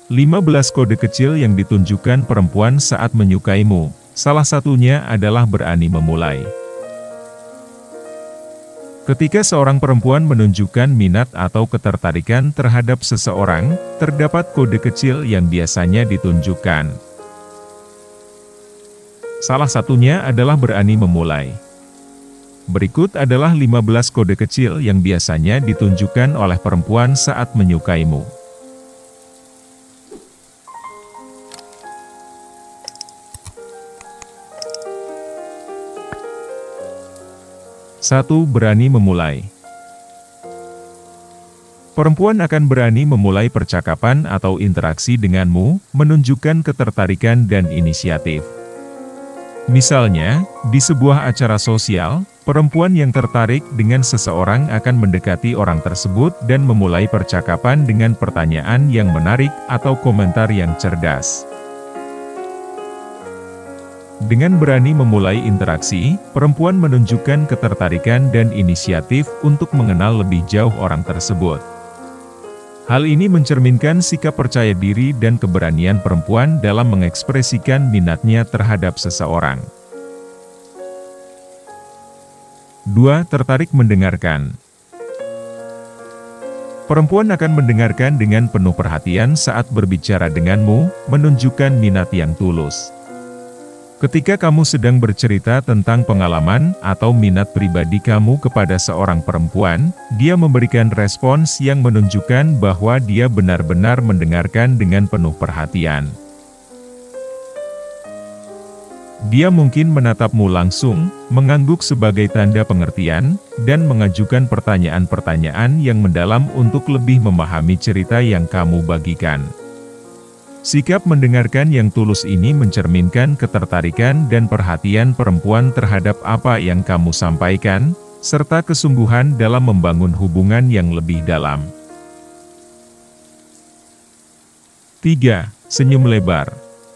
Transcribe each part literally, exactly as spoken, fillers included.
lima belas kode kecil yang ditunjukkan perempuan saat menyukaimu. Salah satunya adalah berani memulai. Ketika seorang perempuan menunjukkan minat atau ketertarikan terhadap seseorang, terdapat kode kecil yang biasanya ditunjukkan. Salah satunya adalah berani memulai. Berikut adalah lima belas kode kecil yang biasanya ditunjukkan oleh perempuan saat menyukaimu. satu. Berani memulai. Perempuan akan berani memulai percakapan atau interaksi denganmu, menunjukkan ketertarikan dan inisiatif. Misalnya, di sebuah acara sosial, perempuan yang tertarik dengan seseorang akan mendekati orang tersebut dan memulai percakapan dengan pertanyaan yang menarik atau komentar yang cerdas. Dengan berani memulai interaksi, perempuan menunjukkan ketertarikan dan inisiatif untuk mengenal lebih jauh orang tersebut. Hal ini mencerminkan sikap percaya diri dan keberanian perempuan dalam mengekspresikan minatnya terhadap seseorang. dua. Tertarik mendengarkan. Perempuan akan mendengarkan dengan penuh perhatian saat berbicara denganmu, menunjukkan minat yang tulus. Ketika kamu sedang bercerita tentang pengalaman atau minat pribadi kamu kepada seorang perempuan, dia memberikan respons yang menunjukkan bahwa dia benar-benar mendengarkan dengan penuh perhatian. Dia mungkin menatapmu langsung, mengangguk sebagai tanda pengertian, dan mengajukan pertanyaan-pertanyaan yang mendalam untuk lebih memahami cerita yang kamu bagikan. Sikap mendengarkan yang tulus ini mencerminkan ketertarikan dan perhatian perempuan terhadap apa yang kamu sampaikan, serta kesungguhan dalam membangun hubungan yang lebih dalam. tiga. Senyum lebar.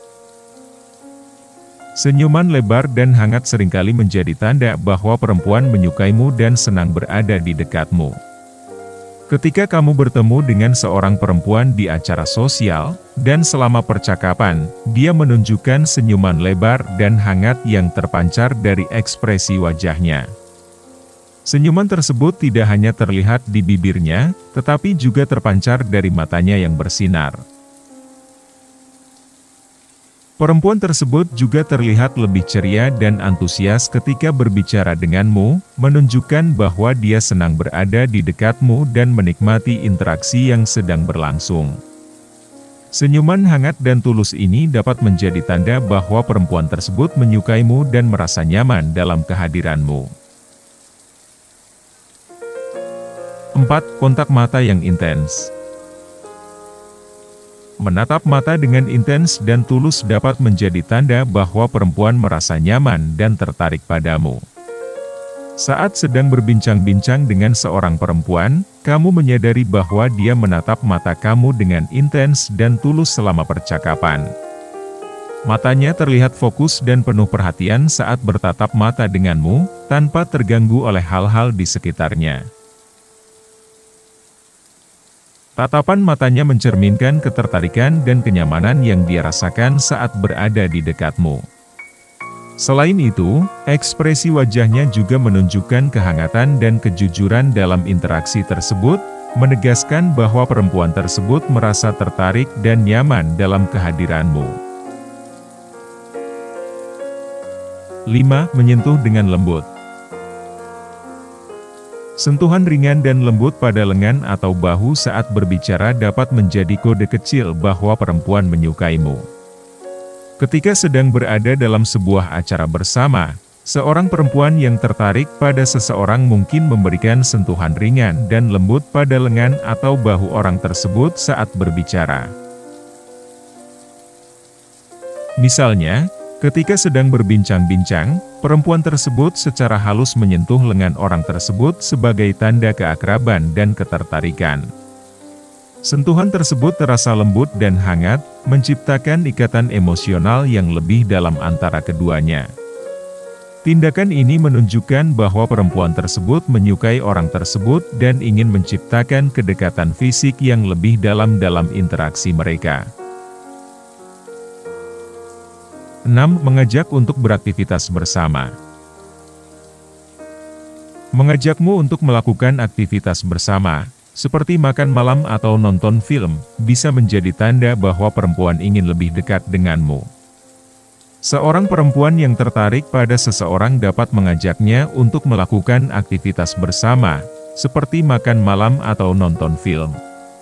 Senyuman lebar dan hangat seringkali menjadi tanda bahwa perempuan menyukaimu dan senang berada di dekatmu. Ketika kamu bertemu dengan seorang perempuan di acara sosial, dan selama percakapan, dia menunjukkan senyuman lebar dan hangat yang terpancar dari ekspresi wajahnya. Senyuman tersebut tidak hanya terlihat di bibirnya, tetapi juga terpancar dari matanya yang bersinar. Perempuan tersebut juga terlihat lebih ceria dan antusias ketika berbicara denganmu, menunjukkan bahwa dia senang berada di dekatmu dan menikmati interaksi yang sedang berlangsung. Senyuman hangat dan tulus ini dapat menjadi tanda bahwa perempuan tersebut menyukaimu dan merasa nyaman dalam kehadiranmu. empat. Kontak mata yang intens. Menatap mata dengan intens dan tulus dapat menjadi tanda bahwa perempuan merasa nyaman dan tertarik padamu. Saat sedang berbincang-bincang dengan seorang perempuan, kamu menyadari bahwa dia menatap mata kamu dengan intens dan tulus selama percakapan. Matanya terlihat fokus dan penuh perhatian saat bertatap mata denganmu, tanpa terganggu oleh hal-hal di sekitarnya. Tatapan matanya mencerminkan ketertarikan dan kenyamanan yang dia rasakan saat berada di dekatmu. Selain itu, ekspresi wajahnya juga menunjukkan kehangatan dan kejujuran dalam interaksi tersebut, menegaskan bahwa perempuan tersebut merasa tertarik dan nyaman dalam kehadiranmu. lima. Menyentuh dengan lembut. Sentuhan ringan dan lembut pada lengan atau bahu saat berbicara dapat menjadi kode kecil bahwa perempuan menyukaimu. Ketika sedang berada dalam sebuah acara bersama, seorang perempuan yang tertarik pada seseorang mungkin memberikan sentuhan ringan dan lembut pada lengan atau bahu orang tersebut saat berbicara. Misalnya, ketika sedang berbincang-bincang, perempuan tersebut secara halus menyentuh lengan orang tersebut sebagai tanda keakraban dan ketertarikan. Sentuhan tersebut terasa lembut dan hangat, menciptakan ikatan emosional yang lebih dalam antara keduanya. Tindakan ini menunjukkan bahwa perempuan tersebut menyukai orang tersebut dan ingin menciptakan kedekatan fisik yang lebih dalam dalam interaksi mereka. enam. Mengajak untuk beraktivitas bersama. Mengajakmu untuk melakukan aktivitas bersama, seperti makan malam atau nonton film, bisa menjadi tanda bahwa perempuan ingin lebih dekat denganmu. Seorang perempuan yang tertarik pada seseorang dapat mengajaknya untuk melakukan aktivitas bersama, seperti makan malam atau nonton film.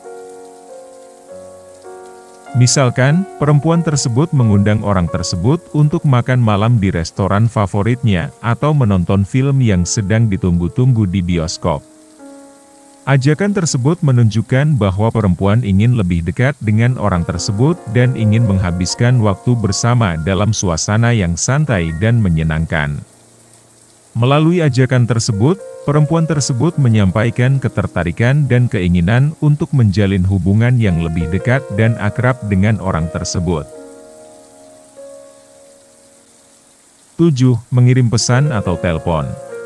Misalkan, perempuan tersebut mengundang orang tersebut untuk makan malam di restoran favoritnya, atau menonton film yang sedang ditunggu-tunggu di bioskop. Ajakan tersebut menunjukkan bahwa perempuan ingin lebih dekat dengan orang tersebut dan ingin menghabiskan waktu bersama dalam suasana yang santai dan menyenangkan. Melalui ajakan tersebut, perempuan tersebut menyampaikan ketertarikan dan keinginan untuk menjalin hubungan yang lebih dekat dan akrab dengan orang tersebut. tujuh. Mengirim pesan atau telepon.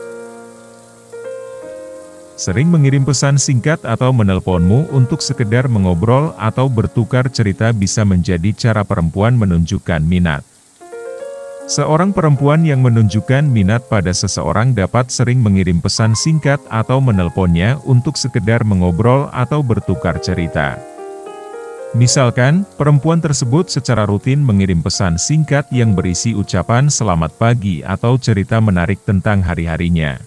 Sering mengirim pesan singkat atau menelponmu untuk sekedar mengobrol atau bertukar cerita bisa menjadi cara perempuan menunjukkan minat. Seorang perempuan yang menunjukkan minat pada seseorang dapat sering mengirim pesan singkat atau menelponnya untuk sekedar mengobrol atau bertukar cerita. Misalkan, perempuan tersebut secara rutin mengirim pesan singkat yang berisi ucapan selamat pagi atau cerita menarik tentang hari-harinya.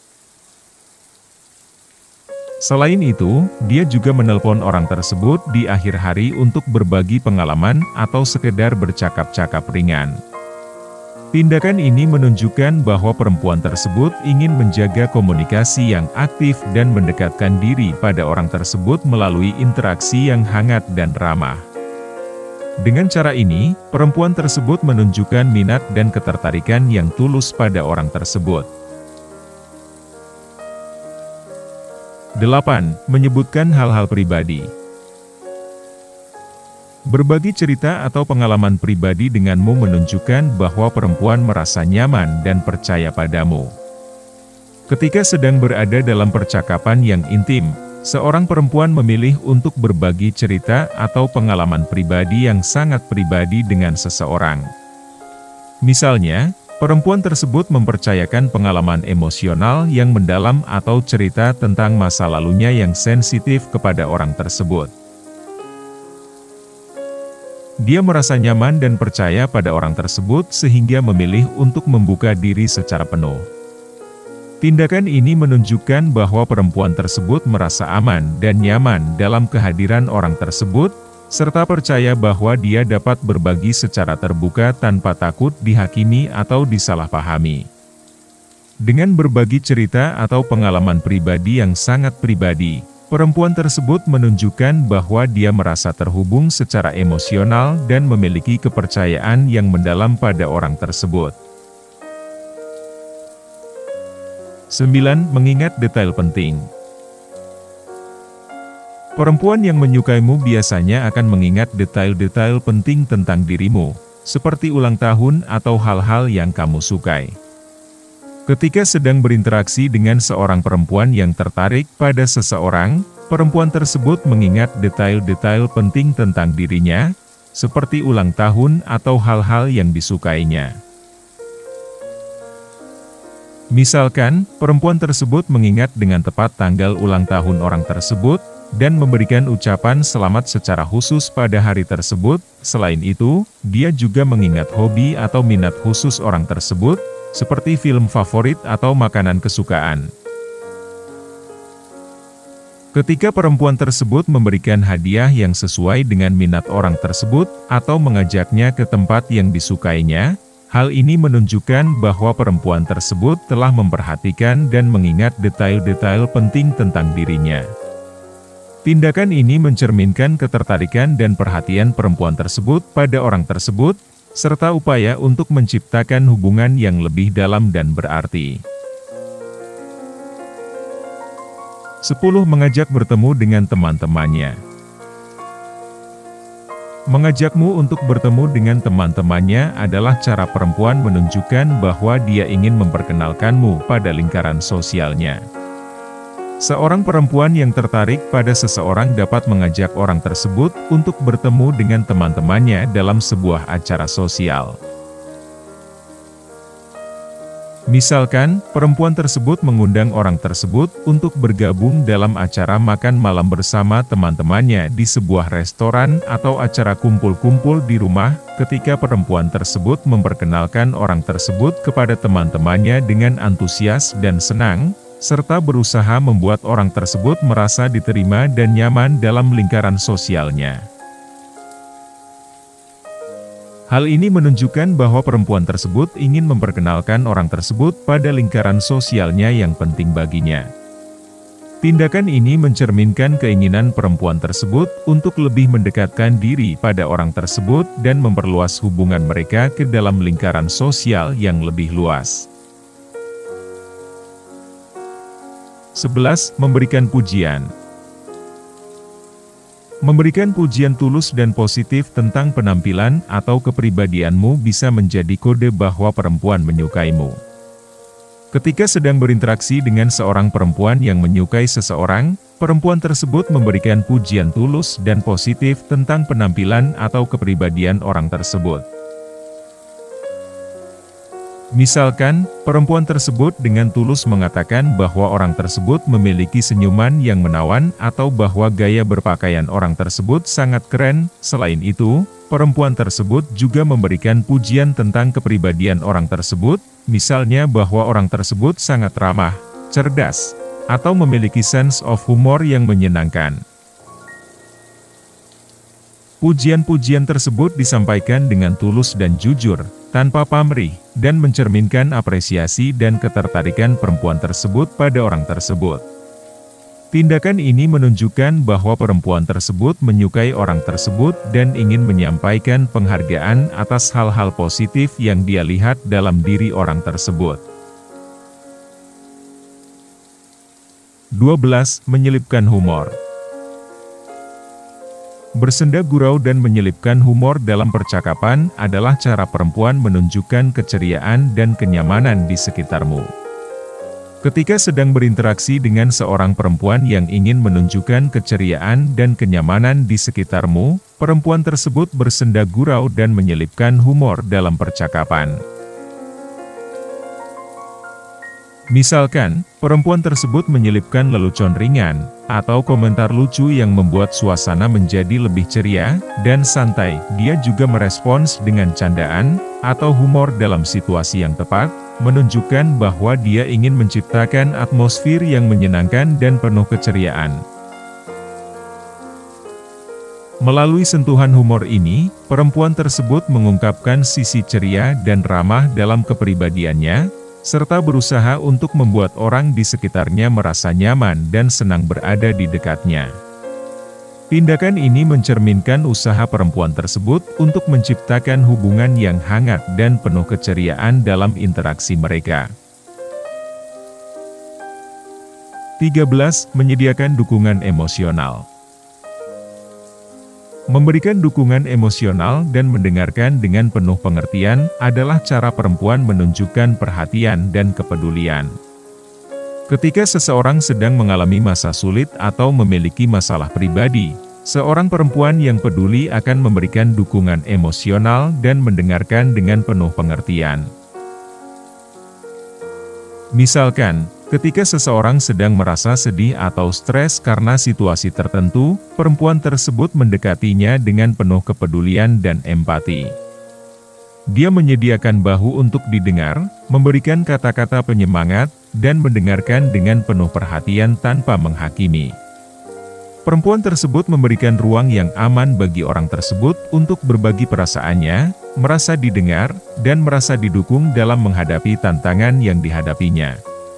Selain itu, dia juga menelpon orang tersebut di akhir hari untuk berbagi pengalaman atau sekedar bercakap-cakap ringan. Tindakan ini menunjukkan bahwa perempuan tersebut ingin menjaga komunikasi yang aktif dan mendekatkan diri pada orang tersebut melalui interaksi yang hangat dan ramah. Dengan cara ini, perempuan tersebut menunjukkan minat dan ketertarikan yang tulus pada orang tersebut. delapan. Menyebutkan hal-hal pribadi. Berbagi cerita atau pengalaman pribadi denganmu menunjukkan bahwa perempuan merasa nyaman dan percaya padamu. Ketika sedang berada dalam percakapan yang intim, seorang perempuan memilih untuk berbagi cerita atau pengalaman pribadi yang sangat pribadi dengan seseorang. Misalnya, perempuan tersebut mempercayakan pengalaman emosional yang mendalam atau cerita tentang masa lalunya yang sensitif kepada orang tersebut. Dia merasa nyaman dan percaya pada orang tersebut sehingga memilih untuk membuka diri secara penuh. Tindakan ini menunjukkan bahwa perempuan tersebut merasa aman dan nyaman dalam kehadiran orang tersebut, serta percaya bahwa dia dapat berbagi secara terbuka tanpa takut dihakimi atau disalahpahami. Dengan berbagi cerita atau pengalaman pribadi yang sangat pribadi, perempuan tersebut menunjukkan bahwa dia merasa terhubung secara emosional dan memiliki kepercayaan yang mendalam pada orang tersebut. sembilan. Mengingat detail penting. Perempuan yang menyukaimu biasanya akan mengingat detail-detail penting tentang dirimu, seperti ulang tahun atau hal-hal yang kamu sukai. Ketika sedang berinteraksi dengan seorang perempuan yang tertarik pada seseorang, perempuan tersebut mengingat detail-detail penting tentang dirinya, seperti ulang tahun atau hal-hal yang disukainya. Misalkan, perempuan tersebut mengingat dengan tepat tanggal ulang tahun orang tersebut, dan memberikan ucapan selamat secara khusus pada hari tersebut. Selain itu, dia juga mengingat hobi atau minat khusus orang tersebut, seperti film favorit atau makanan kesukaan. Ketika perempuan tersebut memberikan hadiah yang sesuai dengan minat orang tersebut, atau mengajaknya ke tempat yang disukainya, hal ini menunjukkan bahwa perempuan tersebut telah memperhatikan dan mengingat detail-detail penting tentang dirinya. Tindakan ini mencerminkan ketertarikan dan perhatian perempuan tersebut pada orang tersebut, serta upaya untuk menciptakan hubungan yang lebih dalam dan berarti. sepuluh. Mengajak bertemu dengan teman-temannya. Mengajakmu untuk bertemu dengan teman-temannya adalah cara perempuan menunjukkan bahwa dia ingin memperkenalkanmu pada lingkaran sosialnya. Seorang perempuan yang tertarik pada seseorang dapat mengajak orang tersebut untuk bertemu dengan teman-temannya dalam sebuah acara sosial. Misalkan, perempuan tersebut mengundang orang tersebut untuk bergabung dalam acara makan malam bersama teman-temannya di sebuah restoran atau acara kumpul-kumpul di rumah, ketika perempuan tersebut memperkenalkan orang tersebut kepada teman-temannya dengan antusias dan senang, serta berusaha membuat orang tersebut merasa diterima dan nyaman dalam lingkaran sosialnya. Hal ini menunjukkan bahwa perempuan tersebut ingin memperkenalkan orang tersebut pada lingkaran sosialnya yang penting baginya. Tindakan ini mencerminkan keinginan perempuan tersebut untuk lebih mendekatkan diri pada orang tersebut dan memperluas hubungan mereka ke dalam lingkaran sosial yang lebih luas. sebelas. Memberikan pujian. Memberikan pujian tulus dan positif tentang penampilan atau kepribadianmu bisa menjadi kode bahwa perempuan menyukaimu. Ketika sedang berinteraksi dengan seorang perempuan yang menyukai seseorang, perempuan tersebut memberikan pujian tulus dan positif tentang penampilan atau kepribadian orang tersebut. Misalkan, perempuan tersebut dengan tulus mengatakan bahwa orang tersebut memiliki senyuman yang menawan atau bahwa gaya berpakaian orang tersebut sangat keren. Selain itu, perempuan tersebut juga memberikan pujian tentang kepribadian orang tersebut, misalnya bahwa orang tersebut sangat ramah, cerdas, atau memiliki sense of humor yang menyenangkan. Pujian-pujian tersebut disampaikan dengan tulus dan jujur, tanpa pamrih, dan mencerminkan apresiasi dan ketertarikan perempuan tersebut pada orang tersebut. Tindakan ini menunjukkan bahwa perempuan tersebut menyukai orang tersebut dan ingin menyampaikan penghargaan atas hal-hal positif yang dia lihat dalam diri orang tersebut. dua belas. Menyelipkan humor. Bersenda gurau dan menyelipkan humor dalam percakapan adalah cara perempuan menunjukkan keceriaan dan kenyamanan di sekitarmu. Ketika sedang berinteraksi dengan seorang perempuan yang ingin menunjukkan keceriaan dan kenyamanan di sekitarmu, perempuan tersebut bersenda gurau dan menyelipkan humor dalam percakapan. Misalkan, perempuan tersebut menyelipkan lelucon ringan, atau komentar lucu yang membuat suasana menjadi lebih ceria, dan santai. Dia juga merespons dengan candaan, atau humor dalam situasi yang tepat, menunjukkan bahwa dia ingin menciptakan atmosfer yang menyenangkan dan penuh keceriaan. Melalui sentuhan humor ini, perempuan tersebut mengungkapkan sisi ceria dan ramah dalam kepribadiannya, serta berusaha untuk membuat orang di sekitarnya merasa nyaman dan senang berada di dekatnya. Tindakan ini mencerminkan usaha perempuan tersebut untuk menciptakan hubungan yang hangat dan penuh keceriaan dalam interaksi mereka. tiga belas. Menyediakan dukungan emosional. Memberikan dukungan emosional dan mendengarkan dengan penuh pengertian adalah cara perempuan menunjukkan perhatian dan kepedulian. Ketika seseorang sedang mengalami masa sulit atau memiliki masalah pribadi, seorang perempuan yang peduli akan memberikan dukungan emosional dan mendengarkan dengan penuh pengertian. Misalkan, ketika seseorang sedang merasa sedih atau stres karena situasi tertentu, perempuan tersebut mendekatinya dengan penuh kepedulian dan empati. Dia menyediakan bahu untuk didengar, memberikan kata-kata penyemangat, dan mendengarkan dengan penuh perhatian tanpa menghakimi. Perempuan tersebut memberikan ruang yang aman bagi orang tersebut untuk berbagi perasaannya, merasa didengar, dan merasa didukung dalam menghadapi tantangan yang dihadapinya.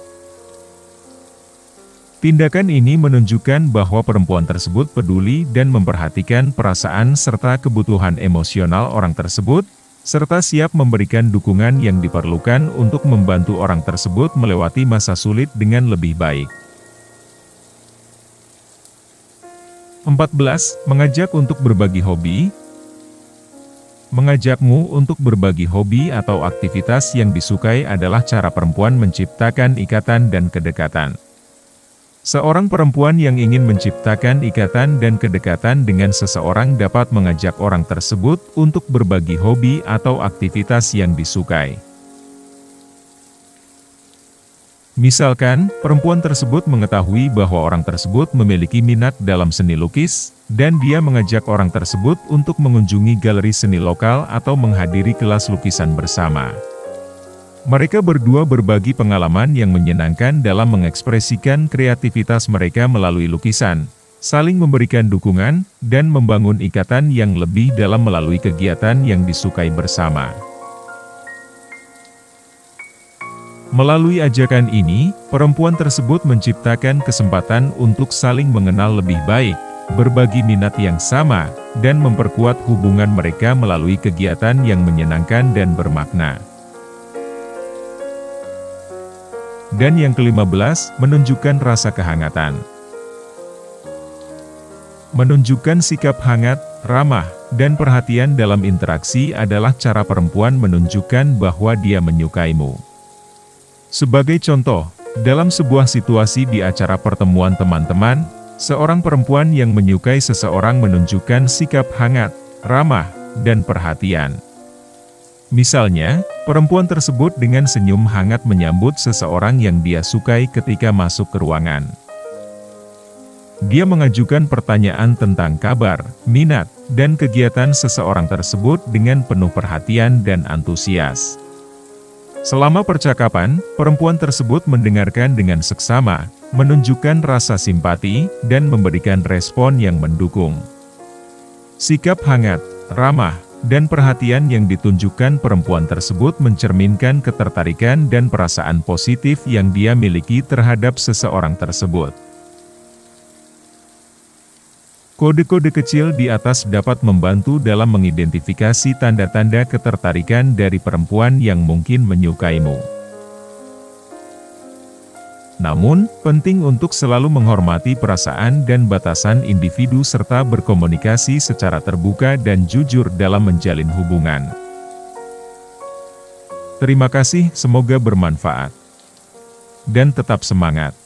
Tindakan ini menunjukkan bahwa perempuan tersebut peduli dan memperhatikan perasaan serta kebutuhan emosional orang tersebut, serta siap memberikan dukungan yang diperlukan untuk membantu orang tersebut melewati masa sulit dengan lebih baik. empat belas. Mengajak untuk berbagi hobi. Mengajakmu untuk berbagi hobi atau aktivitas yang disukai adalah cara perempuan menciptakan ikatan dan kedekatan. Seorang perempuan yang ingin menciptakan ikatan dan kedekatan dengan seseorang dapat mengajak orang tersebut untuk berbagi hobi atau aktivitas yang disukai. Misalkan, perempuan tersebut mengetahui bahwa orang tersebut memiliki minat dalam seni lukis, dan dia mengajak orang tersebut untuk mengunjungi galeri seni lokal atau menghadiri kelas lukisan bersama. Mereka berdua berbagi pengalaman yang menyenangkan dalam mengekspresikan kreativitas mereka melalui lukisan, saling memberikan dukungan, dan membangun ikatan yang lebih dalam melalui kegiatan yang disukai bersama. Melalui ajakan ini, perempuan tersebut menciptakan kesempatan untuk saling mengenal lebih baik, berbagi minat yang sama, dan memperkuat hubungan mereka melalui kegiatan yang menyenangkan dan bermakna. Dan yang kelima belas, menunjukkan rasa kehangatan. Menunjukkan sikap hangat, ramah, dan perhatian dalam interaksi adalah cara perempuan menunjukkan bahwa dia menyukaimu. Sebagai contoh, dalam sebuah situasi di acara pertemuan teman-teman, seorang perempuan yang menyukai seseorang menunjukkan sikap hangat, ramah, dan perhatian. Misalnya, perempuan tersebut dengan senyum hangat menyambut seseorang yang dia sukai ketika masuk ke ruangan. Dia mengajukan pertanyaan tentang kabar, minat, dan kegiatan seseorang tersebut dengan penuh perhatian dan antusias. Selama percakapan, perempuan tersebut mendengarkan dengan seksama, menunjukkan rasa simpati, dan memberikan respon yang mendukung. Sikap hangat, ramah, dan perhatian yang ditunjukkan perempuan tersebut mencerminkan ketertarikan dan perasaan positif yang dia miliki terhadap seseorang tersebut. Kode-kode kecil di atas dapat membantu dalam mengidentifikasi tanda-tanda ketertarikan dari perempuan yang mungkin menyukaimu. Namun, penting untuk selalu menghormati perasaan dan batasan individu serta berkomunikasi secara terbuka dan jujur dalam menjalin hubungan. Terima kasih, semoga bermanfaat. Dan tetap semangat.